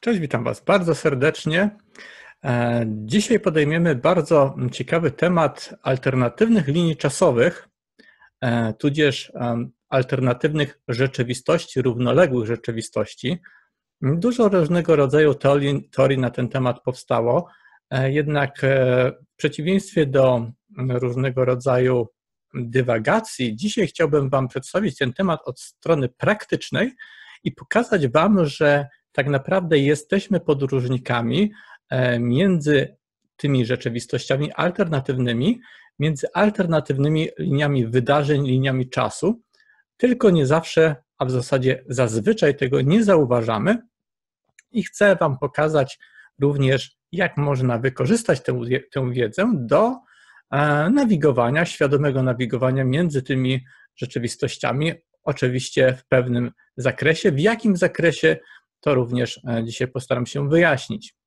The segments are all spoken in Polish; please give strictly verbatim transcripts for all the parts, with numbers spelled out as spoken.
Cześć, witam Was bardzo serdecznie. Dzisiaj podejmiemy bardzo ciekawy temat alternatywnych linii czasowych, tudzież alternatywnych rzeczywistości, równoległych rzeczywistości. Dużo różnego rodzaju teorii, teorii na ten temat powstało, jednak w przeciwieństwie do różnego rodzaju dywagacji, dzisiaj chciałbym Wam przedstawić ten temat od strony praktycznej i pokazać Wam, że tak naprawdę jesteśmy podróżnikami między tymi rzeczywistościami alternatywnymi, między alternatywnymi liniami wydarzeń, liniami czasu, tylko nie zawsze, a w zasadzie zazwyczaj tego nie zauważamy i chcę Wam pokazać również, jak można wykorzystać tę, tę wiedzę do nawigowania, świadomego nawigowania między tymi rzeczywistościami, oczywiście w pewnym zakresie. W jakim zakresie, to również dzisiaj postaram się wyjaśnić.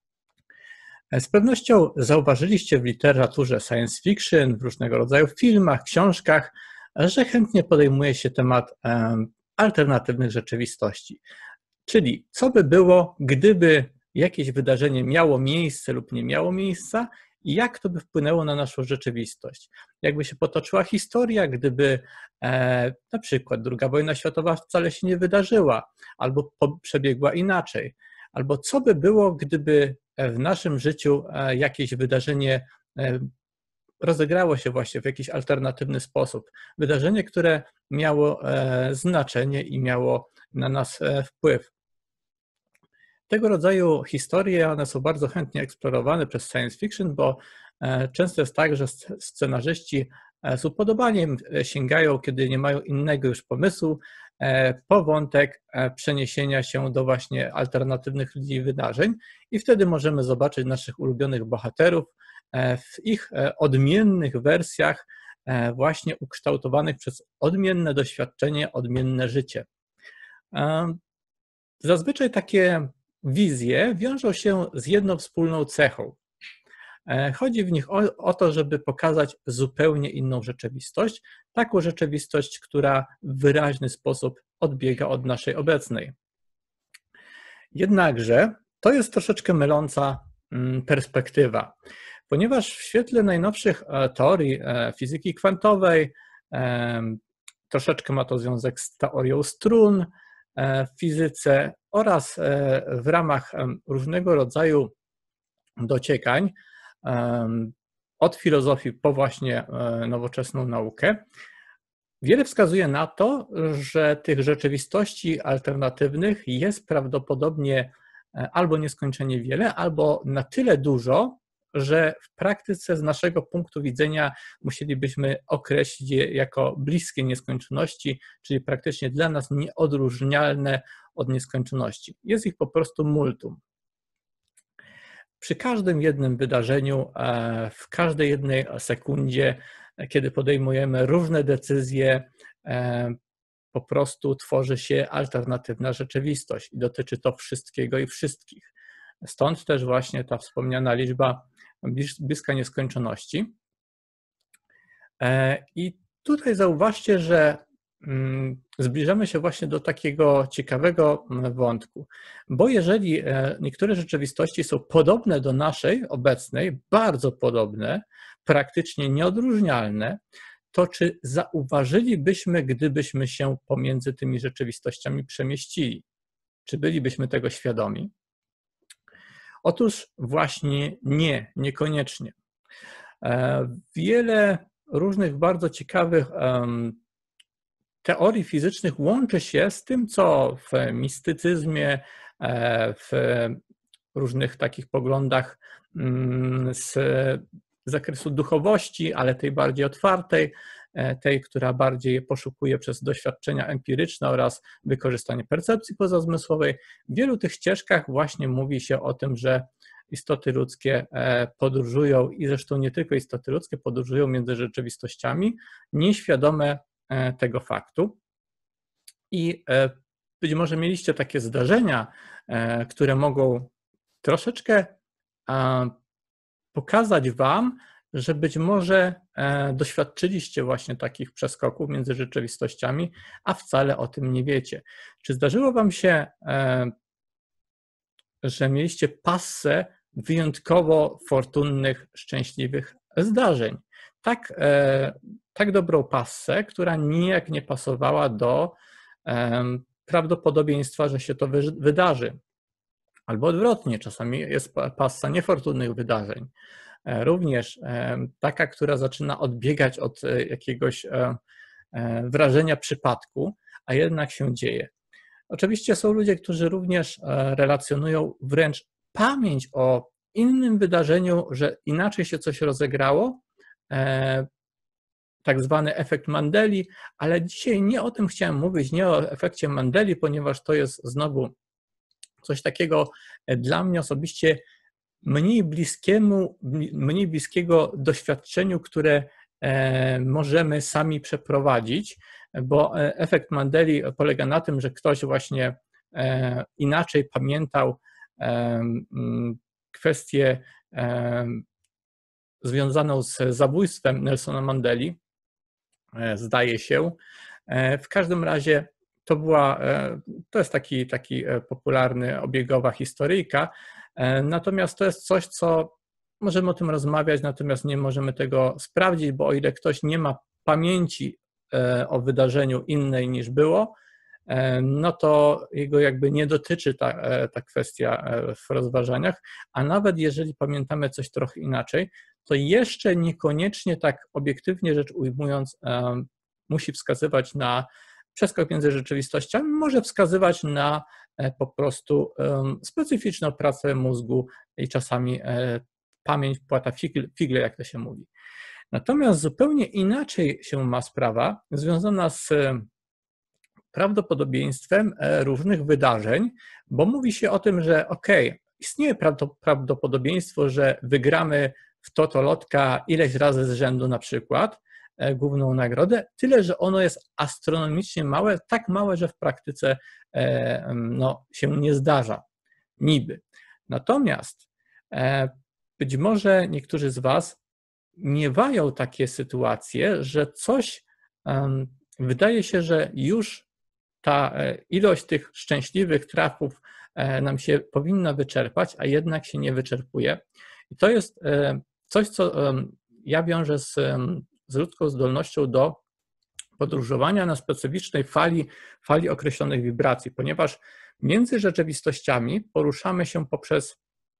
Z pewnością zauważyliście w literaturze science fiction, w różnego rodzaju filmach, książkach, że chętnie podejmuje się temat alternatywnych rzeczywistości. Czyli co by było, gdyby jakieś wydarzenie miało miejsce lub nie miało miejsca i jak to by wpłynęło na naszą rzeczywistość. Jakby się potoczyła historia, gdyby e, na przykład druga wojna światowa wcale się nie wydarzyła, albo po, przebiegła inaczej, albo co by było, gdyby w naszym życiu e, jakieś wydarzenie e, rozegrało się właśnie w jakiś alternatywny sposób. Wydarzenie, które miało e, znaczenie i miało na nas e, wpływ. Tego rodzaju historie, one są bardzo chętnie eksplorowane przez science fiction, bo często jest tak, że scenarzyści z upodobaniem sięgają, kiedy nie mają innego już pomysłu, po wątek przeniesienia się do właśnie alternatywnych linii wydarzeń i wtedy możemy zobaczyć naszych ulubionych bohaterów w ich odmiennych wersjach, właśnie ukształtowanych przez odmienne doświadczenie, odmienne życie. Zazwyczaj takie wizje wiążą się z jedną wspólną cechą. Chodzi w nich o, o to, żeby pokazać zupełnie inną rzeczywistość, taką rzeczywistość, która w wyraźny sposób odbiega od naszej obecnej. Jednakże to jest troszeczkę myląca perspektywa, ponieważ w świetle najnowszych teorii fizyki kwantowej, troszeczkę ma to związek z teorią strun w fizyce oraz w ramach różnego rodzaju dociekań od filozofii po właśnie nowoczesną naukę, wiele wskazuje na to, że tych rzeczywistości alternatywnych jest prawdopodobnie albo nieskończenie wiele, albo na tyle dużo, że w praktyce z naszego punktu widzenia musielibyśmy określić je jako bliskie nieskończoności, czyli praktycznie dla nas nieodróżnialne od nieskończoności. Jest ich po prostu multum. Przy każdym jednym wydarzeniu, w każdej jednej sekundzie, kiedy podejmujemy różne decyzje, po prostu tworzy się alternatywna rzeczywistość i dotyczy to wszystkiego i wszystkich. Stąd też właśnie ta wspomniana liczba bliska nieskończoności. I tutaj zauważcie, że zbliżamy się właśnie do takiego ciekawego wątku, bo jeżeli niektóre rzeczywistości są podobne do naszej obecnej, bardzo podobne, praktycznie nieodróżnialne, to czy zauważylibyśmy, gdybyśmy się pomiędzy tymi rzeczywistościami przemieścili? Czy bylibyśmy tego świadomi? Otóż właśnie nie, niekoniecznie. Wiele różnych bardzo ciekawych teorii fizycznych łączy się z tym, co w mistycyzmie, w różnych takich poglądach z zakresu duchowości, ale tej bardziej otwartej, tej, która bardziej poszukuje przez doświadczenia empiryczne oraz wykorzystanie percepcji pozazmysłowej. W wielu tych ścieżkach właśnie mówi się o tym, że istoty ludzkie podróżują i zresztą nie tylko istoty ludzkie podróżują między rzeczywistościami, nieświadome tego faktu. I być może mieliście takie zdarzenia, które mogą troszeczkę pokazać Wam, że być może doświadczyliście właśnie takich przeskoków między rzeczywistościami, a wcale o tym nie wiecie. Czy zdarzyło Wam się że mieliście passę wyjątkowo fortunnych, szczęśliwych zdarzeń. Tak, tak dobrą passę, która nijak nie pasowała do prawdopodobieństwa, że się to wydarzy. Albo odwrotnie, czasami jest passa niefortunnych wydarzeń. Również taka, która zaczyna odbiegać od jakiegoś wrażenia przypadku, a jednak się dzieje. Oczywiście są ludzie, którzy również relacjonują wręcz pamięć o innym wydarzeniu, że inaczej się coś rozegrało, tak zwany efekt Mandeli, ale dzisiaj nie o tym chciałem mówić, nie o efekcie Mandeli, ponieważ to jest znowu coś takiego dla mnie osobiście mniej bliskiemu, mniej bliskiego doświadczeniu, które możemy sami przeprowadzić, bo efekt Mandeli polega na tym, że ktoś właśnie inaczej pamiętał kwestię związaną z zabójstwem Nelsona Mandeli, zdaje się. W każdym razie to była, to jest taki, taki popularny, obiegowa historyjka, natomiast to jest coś, co możemy o tym rozmawiać, natomiast nie możemy tego sprawdzić, bo o ile ktoś nie ma pamięci o wydarzeniu innej niż było, no to jego jakby nie dotyczy ta, ta kwestia w rozważaniach, a nawet jeżeli pamiętamy coś trochę inaczej, to jeszcze niekoniecznie tak obiektywnie rzecz ujmując musi wskazywać na przeskok między rzeczywistościami, może wskazywać na po prostu specyficzną pracę mózgu i czasami pamięć płata figle, jak to się mówi. Natomiast zupełnie inaczej się ma sprawa związana z prawdopodobieństwem różnych wydarzeń, bo mówi się o tym, że ok, istnieje prawdopodobieństwo, że wygramy w totolotka ileś razy z rzędu na przykład główną nagrodę, tyle, że ono jest astronomicznie małe, tak małe, że w praktyce no, się nie zdarza, niby. Natomiast być może niektórzy z Was miewają takie sytuacje, że coś wydaje się, że już ta ilość tych szczęśliwych trafów nam się powinna wyczerpać, a jednak się nie wyczerpuje. I to jest coś, co ja wiążę z, z ludzką zdolnością do podróżowania na specyficznej fali, fali określonych wibracji, ponieważ między rzeczywistościami poruszamy się poprzez,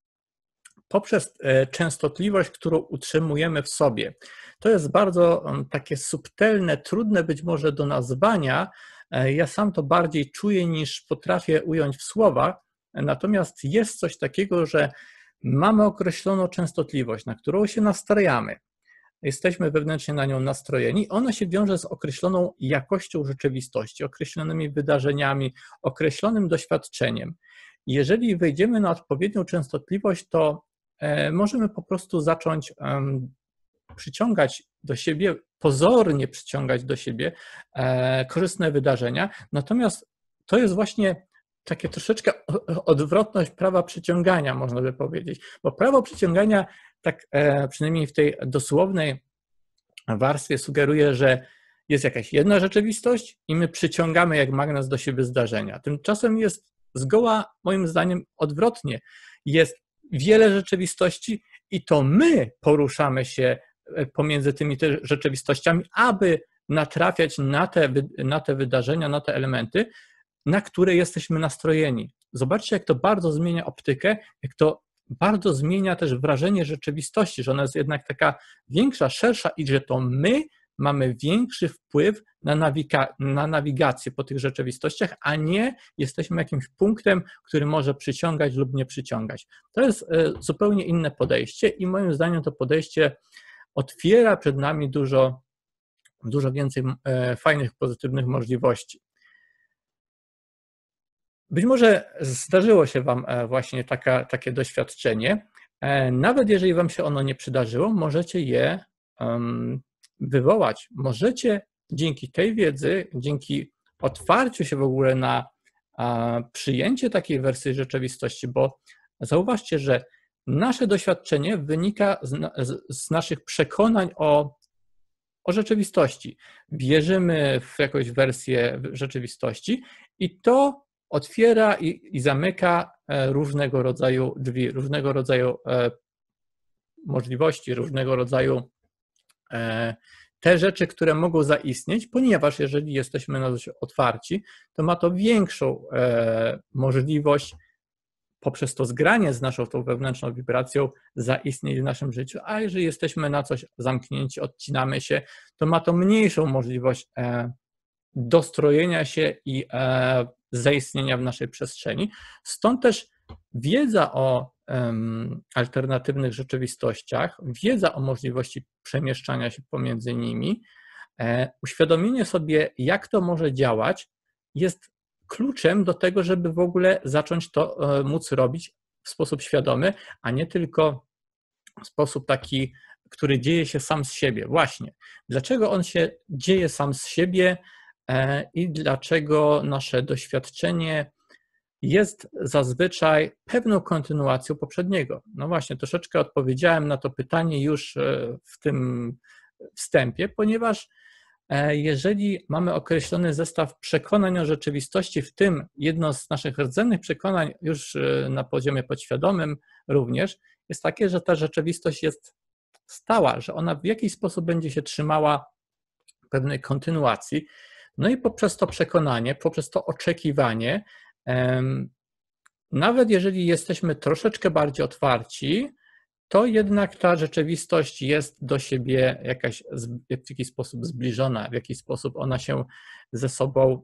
poprzez częstotliwość, którą utrzymujemy w sobie. To jest bardzo takie subtelne, trudne być może do nazwania. Ja sam to bardziej czuję niż potrafię ująć w słowach, natomiast jest coś takiego, że mamy określoną częstotliwość, na którą się nastrajamy. Jesteśmy wewnętrznie na nią nastrojeni. Ona się wiąże z określoną jakością rzeczywistości, określonymi wydarzeniami, określonym doświadczeniem. Jeżeli wejdziemy na odpowiednią częstotliwość, to możemy po prostu zacząć przyciągać do siebie, pozornie przyciągać do siebie korzystne wydarzenia. Natomiast to jest właśnie takie troszeczkę odwrotność prawa przyciągania, można by powiedzieć, bo prawo przyciągania, tak przynajmniej w tej dosłownej warstwie, sugeruje, że jest jakaś jedna rzeczywistość i my przyciągamy jak magnes do siebie zdarzenia. Tymczasem jest zgoła, moim zdaniem, odwrotnie. Jest wiele rzeczywistości i to my poruszamy się pomiędzy tymi rzeczywistościami, aby natrafiać na te, na te wydarzenia, na te elementy, na które jesteśmy nastrojeni. Zobaczcie, jak to bardzo zmienia optykę, jak to bardzo zmienia też wrażenie rzeczywistości, że ona jest jednak taka większa, szersza i że to my mamy większy wpływ na, nawiga na nawigację po tych rzeczywistościach, a nie jesteśmy jakimś punktem, który może przyciągać lub nie przyciągać. To jest zupełnie inne podejście i moim zdaniem to podejście otwiera przed nami dużo, dużo więcej fajnych, pozytywnych możliwości. Być może zdarzyło się Wam właśnie taka, takie doświadczenie. Nawet jeżeli Wam się ono nie przydarzyło, możecie je um, wywołać. Możecie dzięki tej wiedzy, dzięki otwarciu się w ogóle na a, przyjęcie takiej wersji rzeczywistości, bo zauważcie, że nasze doświadczenie wynika z, z, z naszych przekonań o, o rzeczywistości. Wierzymy w jakąś wersję rzeczywistości i to otwiera i, i zamyka różnego rodzaju drzwi, różnego rodzaju możliwości, różnego rodzaju te rzeczy, które mogą zaistnieć, ponieważ jeżeli jesteśmy na coś otwarci, to ma to większą możliwość poprzez to zgranie z naszą tą wewnętrzną wibracją zaistnieć w naszym życiu, a jeżeli jesteśmy na coś zamknięci, odcinamy się, to ma to mniejszą możliwość dostrojenia się i zaistnienia w naszej przestrzeni. Stąd też wiedza o alternatywnych rzeczywistościach, wiedza o możliwości przemieszczania się pomiędzy nimi, uświadomienie sobie, jak to może działać, jest kluczem do tego, żeby w ogóle zacząć to móc robić w sposób świadomy, a nie tylko w sposób taki, który dzieje się sam z siebie. Właśnie. Dlaczego on się dzieje sam z siebie i dlaczego nasze doświadczenie jest zazwyczaj pewną kontynuacją poprzedniego? No właśnie, troszeczkę odpowiedziałem na to pytanie już w tym wstępie, ponieważ jeżeli mamy określony zestaw przekonań o rzeczywistości, w tym jedno z naszych rdzennych przekonań już na poziomie podświadomym również, jest takie, że ta rzeczywistość jest stała, że ona w jakiś sposób będzie się trzymała pewnej kontynuacji. No i poprzez to przekonanie, poprzez to oczekiwanie, nawet jeżeli jesteśmy troszeczkę bardziej otwarci, to jednak ta rzeczywistość jest do siebie jakaś, w jakiś sposób zbliżona, w jakiś sposób ona się ze sobą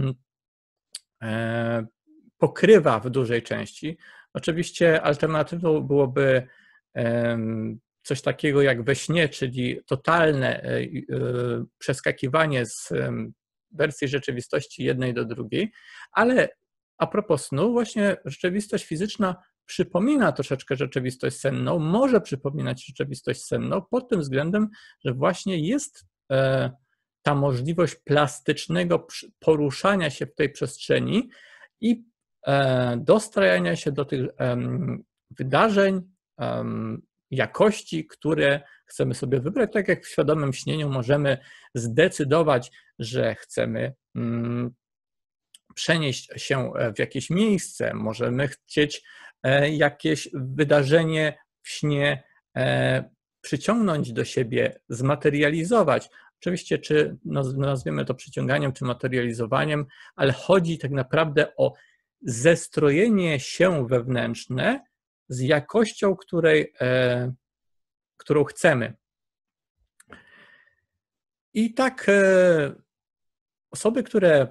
pokrywa w dużej części. Oczywiście alternatywą byłoby coś takiego jak we śnie, czyli totalne przeskakiwanie z wersji rzeczywistości jednej do drugiej, ale a propos snu, właśnie rzeczywistość fizyczna przypomina troszeczkę rzeczywistość senną, może przypominać rzeczywistość senną pod tym względem, że właśnie jest ta możliwość plastycznego poruszania się w tej przestrzeni i dostrajania się do tych wydarzeń, jakości, które chcemy sobie wybrać. Tak jak w świadomym śnieniu możemy zdecydować, że chcemy przenieść się w jakieś miejsce, możemy chcieć jakieś wydarzenie w śnie przyciągnąć do siebie, zmaterializować. Oczywiście, czy nazwiemy to przyciąganiem, czy materializowaniem, ale chodzi tak naprawdę o zestrojenie się wewnętrzne z jakością, której, którą chcemy. I tak osoby, które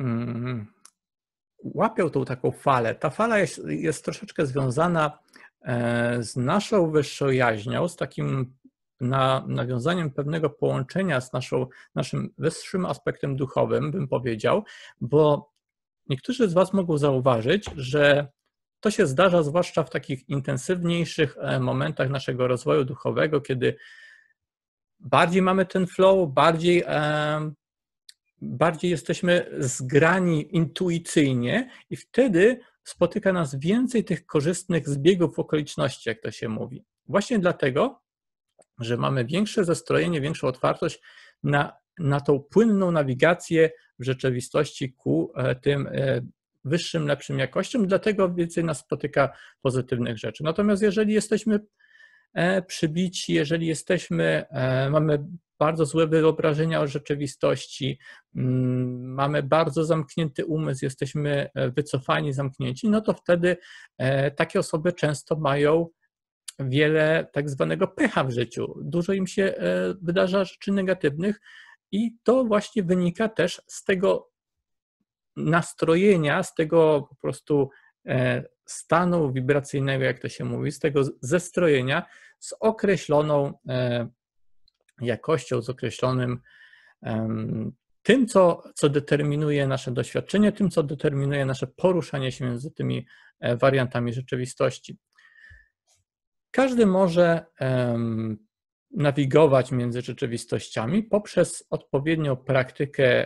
łapią tą taką falę, ta fala jest, jest troszeczkę związana z naszą wyższą jaźnią, z takim na, nawiązaniem pewnego połączenia z naszą, naszym wyższym aspektem duchowym, bym powiedział, bo niektórzy z Was mogą zauważyć, że to się zdarza zwłaszcza w takich intensywniejszych momentach naszego rozwoju duchowego, kiedy bardziej mamy ten flow, bardziej, bardziej jesteśmy zgrani intuicyjnie i wtedy spotyka nas więcej tych korzystnych zbiegów okoliczności, jak to się mówi. Właśnie dlatego, że mamy większe zestrojenie, większą otwartość na, na tą płynną nawigację w rzeczywistości ku tym wyższym, lepszym jakościom, dlatego więcej nas spotyka pozytywnych rzeczy. Natomiast jeżeli jesteśmy przybici, jeżeli jesteśmy, mamy bardzo złe wyobrażenia o rzeczywistości, mamy bardzo zamknięty umysł, jesteśmy wycofani, zamknięci, no to wtedy takie osoby często mają wiele tak zwanego pecha w życiu. Dużo im się wydarza rzeczy negatywnych i to właśnie wynika też z tego nastrojenia, z tego po prostu stanu wibracyjnego, jak to się mówi, z tego zestrojenia z określoną jakością, z określonym tym, co, co determinuje nasze doświadczenie, tym, co determinuje nasze poruszanie się między tymi wariantami rzeczywistości. Każdy może nawigować między rzeczywistościami poprzez odpowiednią praktykę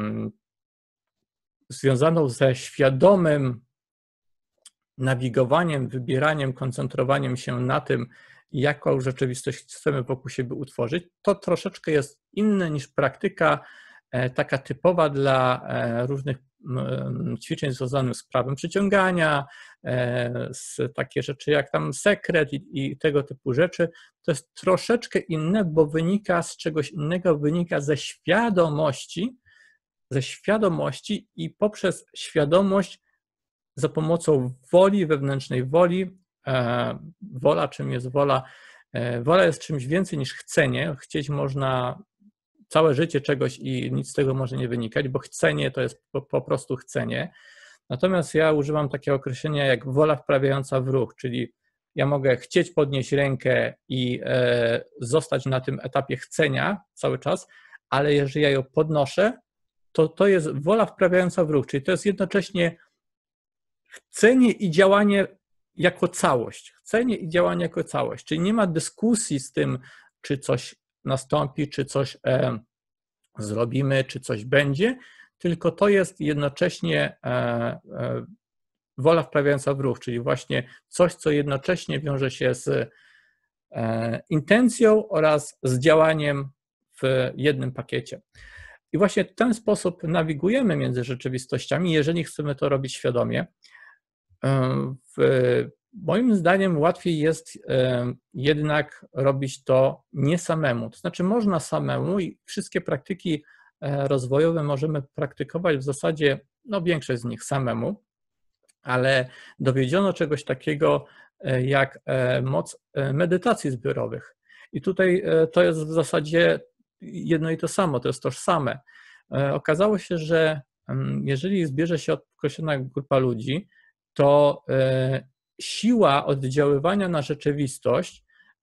związaną ze świadomym nawigowaniem, wybieraniem, koncentrowaniem się na tym, jaką rzeczywistość chcemy wokół siebie utworzyć. To troszeczkę jest inne niż praktyka taka typowa dla różnych ćwiczeń związanych z prawem przyciągania, z takie rzeczy jak tam sekret i, i tego typu rzeczy, to jest troszeczkę inne, bo wynika z czegoś innego, wynika ze świadomości, ze świadomości i poprzez świadomość za pomocą woli, wewnętrznej woli. Wola, czym jest wola? Wola jest czymś więcej niż chcenie. Chcieć można całe życie czegoś i nic z tego może nie wynikać, bo chcenie to jest po, po prostu chcenie. Natomiast ja używam takiego określenia jak wola wprawiająca w ruch, czyli ja mogę chcieć podnieść rękę i e, zostać na tym etapie chcenia cały czas, ale jeżeli ja ją podnoszę, to to jest wola wprawiająca w ruch, czyli to jest jednocześnie chcenie i działanie jako całość. Chcenie i działanie jako całość, czyli nie ma dyskusji z tym, czy coś nastąpi, czy coś e, zrobimy, czy coś będzie, tylko to jest jednocześnie e, e, wola wprawiająca w ruch, czyli właśnie coś, co jednocześnie wiąże się z e, intencją oraz z działaniem w jednym pakiecie. I właśnie w ten sposób nawigujemy między rzeczywistościami, jeżeli chcemy to robić świadomie. W, moim zdaniem łatwiej jest jednak robić to nie samemu. To znaczy można samemu i wszystkie praktyki rozwojowe możemy praktykować w zasadzie, no większość z nich samemu, ale dowiedziono czegoś takiego jak moc medytacji zbiorowych. I tutaj to jest w zasadzie jedno i to samo, to jest tożsame. Okazało się, że jeżeli zbierze się określona grupa ludzi, to siła oddziaływania na rzeczywistość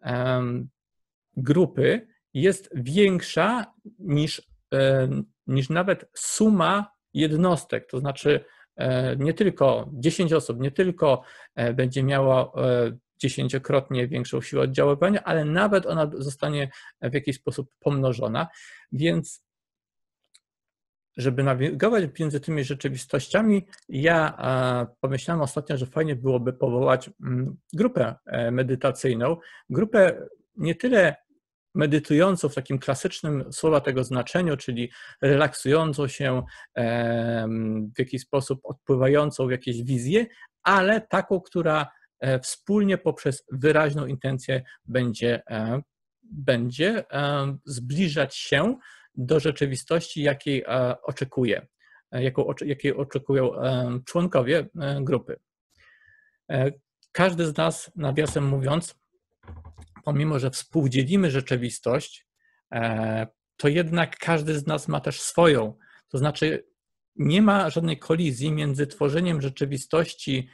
grupy jest większa niż, niż nawet suma jednostek, to znaczy nie tylko dziesięć osób, nie tylko będzie miała dziesięciokrotnie większą siłę oddziaływania, ale nawet ona zostanie w jakiś sposób pomnożona, więc żeby nawigować między tymi rzeczywistościami, ja pomyślałem ostatnio, że fajnie byłoby powołać grupę medytacyjną, grupę nie tyle medytującą w takim klasycznym słowa tego znaczeniu, czyli relaksującą się, w jakiś sposób odpływającą w jakieś wizje, ale taką, która wspólnie poprzez wyraźną intencję będzie, będzie zbliżać się do rzeczywistości, jakiej oczekuje, jaką, jakiej oczekują członkowie grupy. Każdy z nas, nawiasem mówiąc, pomimo że współdzielimy rzeczywistość, to jednak każdy z nas ma też swoją. To znaczy nie ma żadnej kolizji między tworzeniem rzeczywistości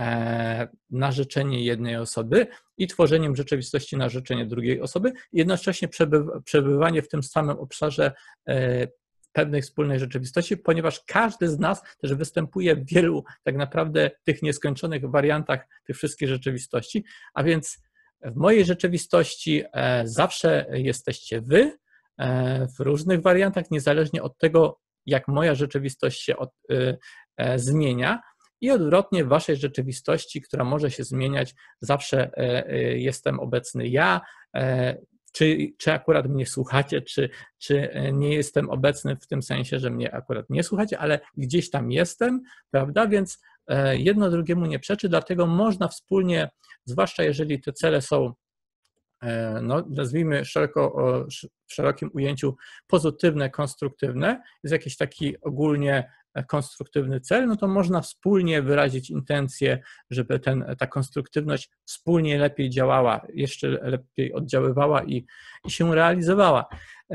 na życzenie jednej osoby i tworzeniem rzeczywistości na życzenie drugiej osoby, jednocześnie przebywanie w tym samym obszarze pewnej wspólnej rzeczywistości, ponieważ każdy z nas też występuje w wielu tak naprawdę tych nieskończonych wariantach tych wszystkich rzeczywistości, a więc w mojej rzeczywistości zawsze jesteście wy w różnych wariantach, niezależnie od tego, jak moja rzeczywistość się od, zmienia. I odwrotnie w waszej rzeczywistości, która może się zmieniać, zawsze jestem obecny ja, czy, czy akurat mnie słuchacie, czy, czy nie jestem obecny w tym sensie, że mnie akurat nie słuchacie, ale gdzieś tam jestem, prawda? Więc jedno drugiemu nie przeczy, dlatego można wspólnie, zwłaszcza jeżeli te cele są, no, nazwijmy szeroko, w szerokim ujęciu pozytywne, konstruktywne, jest jakiś taki ogólnie konstruktywny cel, no to można wspólnie wyrazić intencję, żeby ten, ta konstruktywność wspólnie lepiej działała, jeszcze lepiej oddziaływała i, i się realizowała.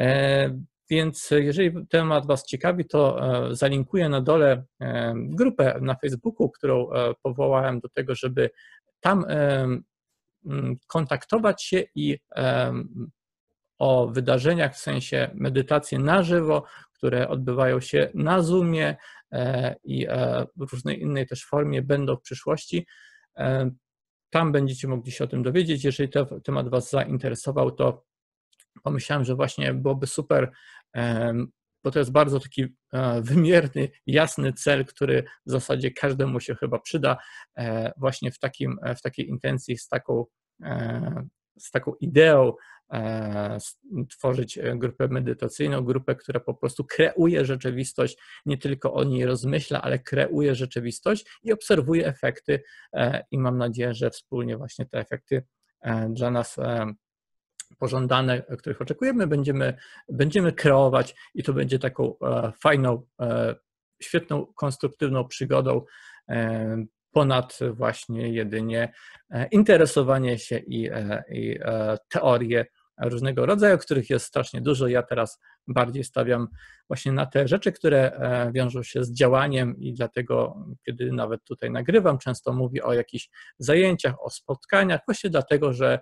Więc jeżeli temat was ciekawi, to zalinkuję na dole grupę na Facebooku, którą powołałem do tego, żeby tam kontaktować się i o wydarzeniach w sensie medytacji na żywo, które odbywają się na Zoomie i w różnej innej też formie będą w przyszłości. Tam będziecie mogli się o tym dowiedzieć. Jeżeli ten temat was zainteresował, to pomyślałem, że właśnie byłoby super, bo to jest bardzo taki wymierny, jasny cel, który w zasadzie każdemu się chyba przyda właśnie w, takim, w takiej intencji, z taką, z taką ideą tworzyć grupę medytacyjną, grupę, która po prostu kreuje rzeczywistość, nie tylko o niej rozmyśla, ale kreuje rzeczywistość i obserwuje efekty i mam nadzieję, że wspólnie właśnie te efekty dla nas pożądane, których oczekujemy, będziemy, będziemy kreować i to będzie taką fajną, świetną, konstruktywną przygodą ponad właśnie jedynie interesowanie się i, i teorie różnego rodzaju, których jest strasznie dużo. Ja teraz bardziej stawiam właśnie na te rzeczy, które wiążą się z działaniem i dlatego, kiedy nawet tutaj nagrywam, często mówię o jakichś zajęciach, o spotkaniach, właśnie dlatego, że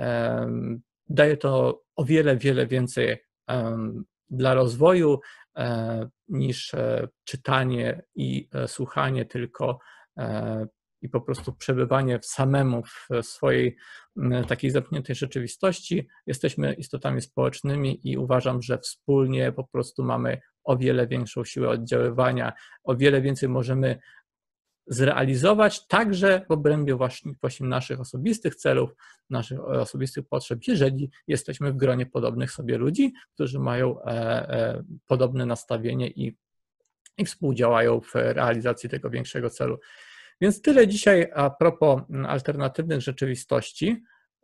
daje to o wiele, wiele więcej dla rozwoju niż czytanie i słuchanie tylko i po prostu przebywanie samemu w swojej takiej zamkniętej rzeczywistości. Jesteśmy istotami społecznymi i uważam, że wspólnie po prostu mamy o wiele większą siłę oddziaływania, o wiele więcej możemy zrealizować także w obrębie właśnie, właśnie naszych osobistych celów, naszych osobistych potrzeb, jeżeli jesteśmy w gronie podobnych sobie ludzi, którzy mają e, e, podobne nastawienie i, i współdziałają w realizacji tego większego celu. Więc tyle dzisiaj a propos alternatywnych rzeczywistości.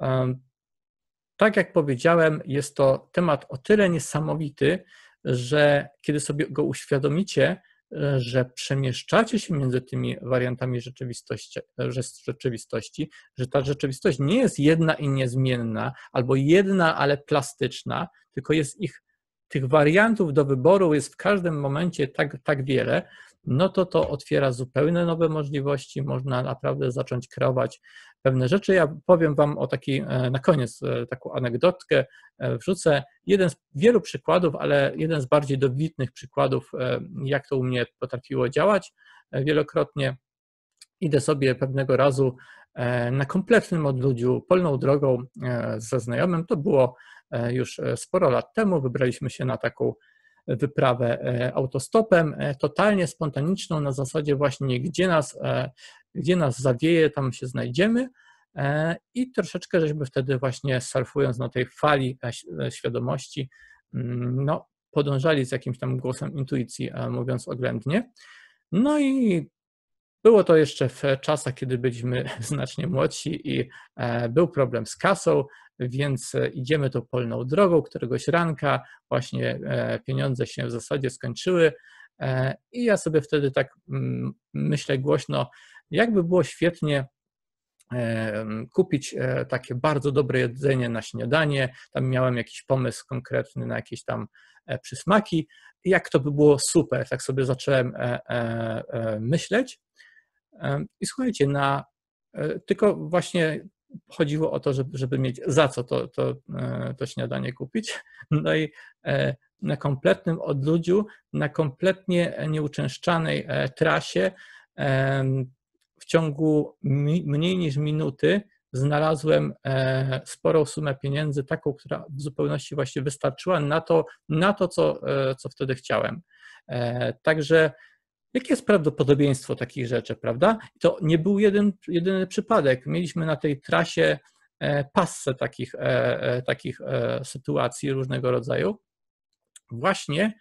Tak jak powiedziałem, jest to temat o tyle niesamowity, że kiedy sobie go uświadomicie, że przemieszczacie się między tymi wariantami rzeczywistości, rzeczywistości, że ta rzeczywistość nie jest jedna i niezmienna, albo jedna, ale plastyczna, tylko jest ich, tych wariantów do wyboru jest w każdym momencie tak, tak wiele, no to to otwiera zupełnie nowe możliwości, można naprawdę zacząć kreować pewne rzeczy. Ja powiem Wam o takiej, na koniec taką anegdotkę, wrzucę jeden z wielu przykładów, ale jeden z bardziej dobitnych przykładów, jak to u mnie potrafiło działać wielokrotnie. Idę sobie pewnego razu na kompletnym odludziu, polną drogą ze znajomym, to było już sporo lat temu, wybraliśmy się na taką wyprawę autostopem, totalnie spontaniczną, na zasadzie właśnie gdzie nas, gdzie nas zawieje, tam się znajdziemy i troszeczkę żeśmy wtedy właśnie surfując na tej fali świadomości, no podążali z jakimś tam głosem intuicji, mówiąc oględnie. No i było to jeszcze w czasach, kiedy byliśmy znacznie młodsi i był problem z kasą, więc idziemy tą polną drogą, któregoś ranka właśnie pieniądze się w zasadzie skończyły i ja sobie wtedy tak myślę głośno, jakby było świetnie kupić takie bardzo dobre jedzenie na śniadanie, tam miałem jakiś pomysł konkretny na jakieś tam przysmaki, jak to by było super, tak sobie zacząłem myśleć. I słuchajcie, na, tylko właśnie chodziło o to, żeby, żeby mieć za co to, to, to śniadanie kupić. No i na kompletnym odludziu, na kompletnie nieuczęszczanej trasie w ciągu mniej niż minuty znalazłem sporą sumę pieniędzy, taką, która w zupełności właśnie wystarczyła na to, na to co, co wtedy chciałem. Także jakie jest prawdopodobieństwo takich rzeczy, prawda? To nie był jeden, jedyny przypadek. Mieliśmy na tej trasie passę takich, takich sytuacji różnego rodzaju. Właśnie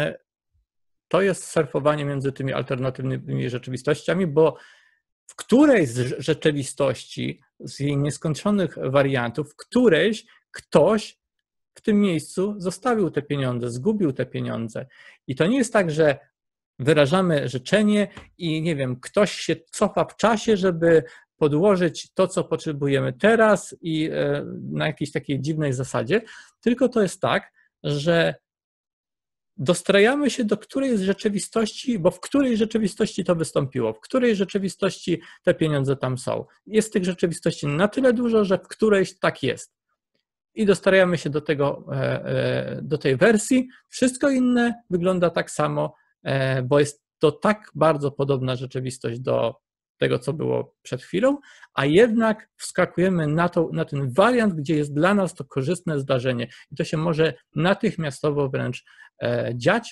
to jest surfowanie między tymi alternatywnymi rzeczywistościami, bo w którejś z rzeczywistości, z jej nieskończonych wariantów, w którejś ktoś w tym miejscu zostawił te pieniądze, zgubił te pieniądze. I to nie jest tak, że wyrażamy życzenie i nie wiem, ktoś się cofa w czasie, żeby podłożyć to, co potrzebujemy teraz i na jakiejś takiej dziwnej zasadzie, tylko to jest tak, że dostrajamy się do której z rzeczywistości, bo w której rzeczywistości to wystąpiło, w której rzeczywistości te pieniądze tam są. Jest tych rzeczywistości na tyle dużo, że w którejś tak jest. I dostrajamy się do tego, do tej wersji. Wszystko inne wygląda tak samo, bo jest to tak bardzo podobna rzeczywistość do tego, co było przed chwilą, a jednak wskakujemy na, to, na ten wariant, gdzie jest dla nas to korzystne zdarzenie i to się może natychmiastowo wręcz dziać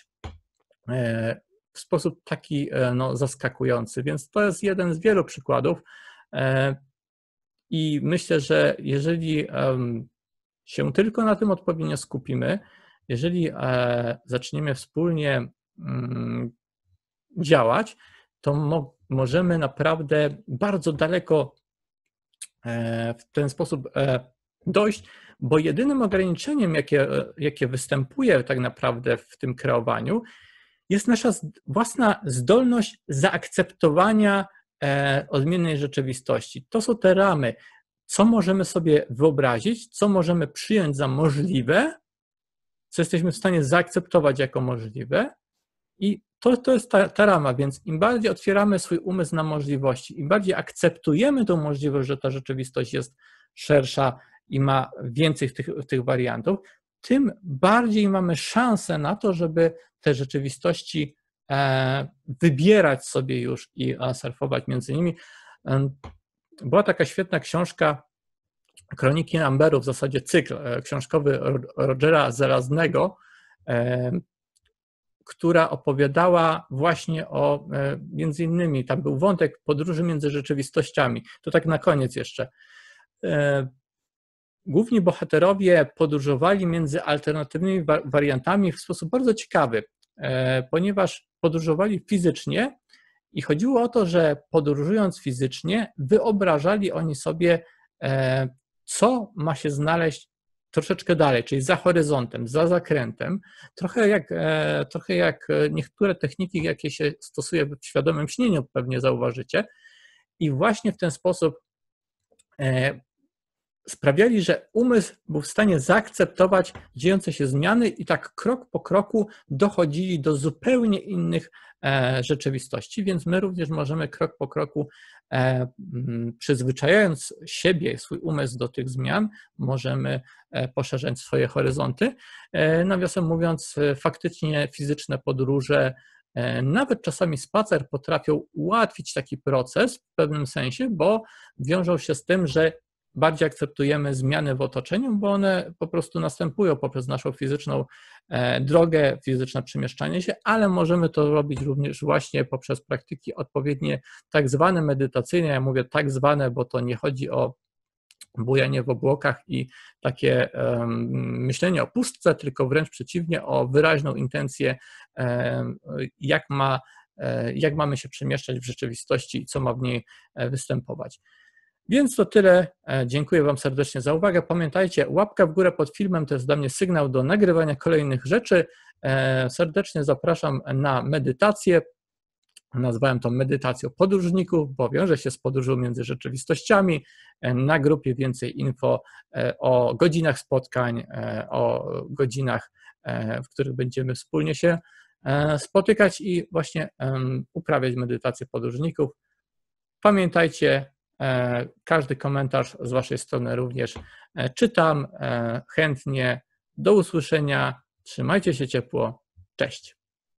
w sposób taki no, zaskakujący, więc to jest jeden z wielu przykładów I myślę, że jeżeli się tylko na tym odpowiednio skupimy, jeżeli zaczniemy wspólnie działać, to mo możemy naprawdę bardzo daleko w ten sposób dojść, bo jedynym ograniczeniem, jakie, jakie występuje tak naprawdę w tym kreowaniu, jest nasza własna zdolność zaakceptowania odmiennej rzeczywistości. To są te ramy, co możemy sobie wyobrazić, co możemy przyjąć za możliwe, co jesteśmy w stanie zaakceptować jako możliwe i to, to jest ta, ta rama, więc im bardziej otwieramy swój umysł na możliwości, im bardziej akceptujemy tą możliwość, że ta rzeczywistość jest szersza i ma więcej tych, tych wariantów, tym bardziej mamy szansę na to, żeby te rzeczywistości wybierać sobie już i surfować między nimi. Była taka świetna książka Kroniki Amberu, w zasadzie cykl książkowy Rogera Zelaznego, która opowiadała właśnie o, między innymi, tam był wątek podróży między rzeczywistościami. To tak na koniec jeszcze. Główni bohaterowie podróżowali między alternatywnymi wariantami w sposób bardzo ciekawy, ponieważ podróżowali fizycznie i chodziło o to, że podróżując fizycznie wyobrażali oni sobie, co ma się znaleźć troszeczkę dalej, czyli za horyzontem, za zakrętem, trochę jak, trochę jak niektóre techniki, jakie się stosuje w świadomym śnieniu, pewnie zauważycie. I właśnie w ten sposób sprawiali, że umysł był w stanie zaakceptować dziejące się zmiany i tak krok po kroku dochodzili do zupełnie innych rzeczywistości, więc my również możemy krok po kroku, przyzwyczajając siebie, swój umysł do tych zmian, możemy poszerzać swoje horyzonty. Nawiasem mówiąc, faktycznie fizyczne podróże, nawet czasami spacer potrafią ułatwić taki proces w pewnym sensie, bo wiążą się z tym, że bardziej akceptujemy zmiany w otoczeniu, bo one po prostu następują poprzez naszą fizyczną drogę, fizyczne przemieszczanie się, ale możemy to robić również właśnie poprzez praktyki odpowiednie, tak zwane medytacyjne. Ja mówię tak zwane, bo to nie chodzi o bujanie w obłokach i takie um, myślenie o pustce, tylko wręcz przeciwnie, o wyraźną intencję, um, jak, ma, jak mamy się przemieszczać w rzeczywistości i co ma w niej występować. Więc to tyle. Dziękuję Wam serdecznie za uwagę. Pamiętajcie, łapka w górę pod filmem to jest dla mnie sygnał do nagrywania kolejnych rzeczy. Serdecznie zapraszam na medytację. Nazwałem to medytacją podróżników, bo wiąże się z podróżą między rzeczywistościami. Na grupie więcej info o godzinach spotkań, o godzinach, w których będziemy wspólnie się spotykać i właśnie uprawiać medytację podróżników. Pamiętajcie, każdy komentarz z Waszej strony również czytam chętnie. Do usłyszenia. Trzymajcie się ciepło. Cześć.